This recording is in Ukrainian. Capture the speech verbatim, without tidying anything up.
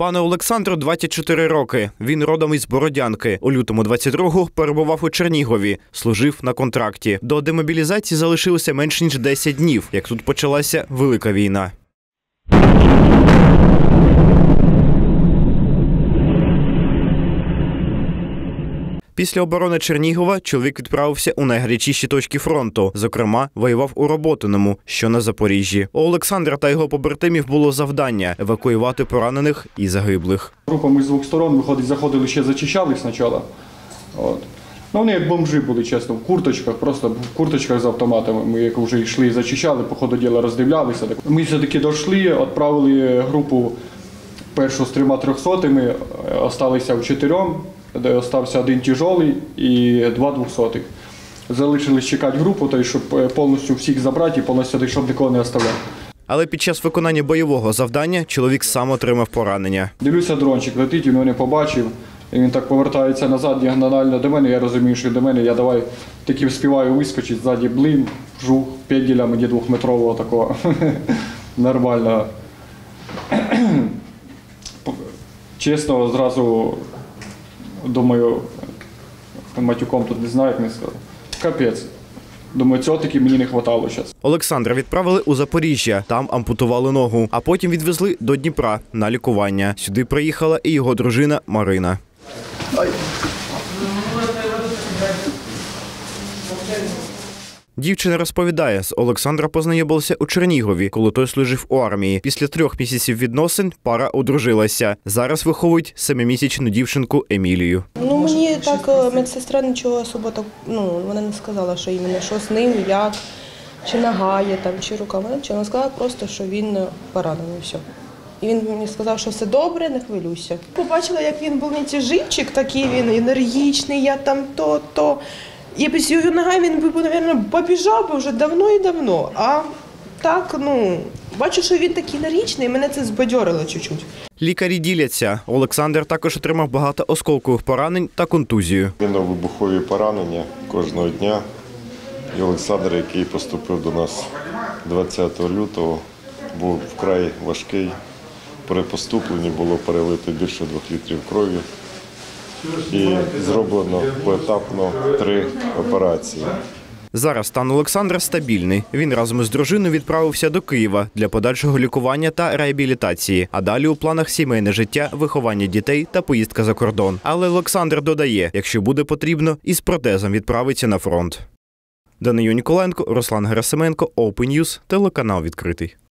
Пану Олександру двадцять чотири роки. Він родом із Бородянки. У лютому двадцять другого перебував у Чернігові. Служив на контракті. До демобілізації залишилося менш ніж десять днів, як тут почалася Велика війна. Після оборони Чернігова чоловік відправився у найгарячіші точки фронту. Зокрема, воював у Роботиному, що на Запоріжжі. У Олександра та його побратимів було завдання – евакуювати поранених і загиблих. Групами з двох сторон, виходить, заходили, ще зачищали спочатку. От. Ну, вони як бомжі були, чесно, в курточках, просто в курточках з автоматами. Ми як вже йшли і зачищали, по ходу діла роздивлялися. Ми все-таки дійшли, відправили групу першу з трьома трьохсотими, залишилися в чотирьом. Де остався один тяжелий і два двохсотих. Залишились чекати групу, то, щоб повністю всіх забрати і повністю, щоб нікого не оставляти. Але під час виконання бойового завдання чоловік сам отримав поранення. Дивлюся, дрончик летить, він мене побачив. І він так повертається назад діагонально до мене, я розумію, що до мене, я давай таки вспіваю вискочити, ззаді блин, жух, п'ять мені двохметрового такого, нормально. Чесно, зразу думаю, матюком тут не знаю, як не сказав. Капець. Думаю, цього таки мені не вистачало зараз. Олександра відправили у Запоріжжя, там ампутували ногу, а потім відвезли до Дніпра на лікування. Сюди приїхала і його дружина Марина. Ай. Дівчина розповідає, з Олександра познайомилася у Чернігові, коли той служив у армії. Після трьох місяців відносин пара одружилася. Зараз виховують семимісячну дівчинку Емілію. Ну, мені так медсестра нічого особо так, ну, вона не сказала, що іменно, що з ним, як, чи нога є там, чи рука. Вона сказала просто, що він поранений, все. І він мені сказав, що все добре, не хвилюйся. Побачила, як він був не тяжівчик, такий він енергічний, я там то, то. І без його нога він би, мабуть, побіжав би вже давно і давно. А так, ну, бачу, що він такий енергічний, і мене це збадьорило чуть-чуть. Лікарі діляться. Олександр також отримав багато осколкових поранень та контузію. Мінно-вибухові поранення кожного дня. І Олександр, який поступив до нас двадцятого лютого, був вкрай важкий. При поступленні було перелито більше двох літрів крові. І зроблено поетапно три операції. Зараз стан Олександра стабільний. Він разом із дружиною відправився до Києва для подальшого лікування та реабілітації. А далі у планах сімейне життя, виховання дітей та поїздка за кордон. Але Олександр додає, якщо буде потрібно, із протезом відправиться на фронт. Данию Ніколенко, Руслан Герасименко, Open News, телеканал «Відкритий».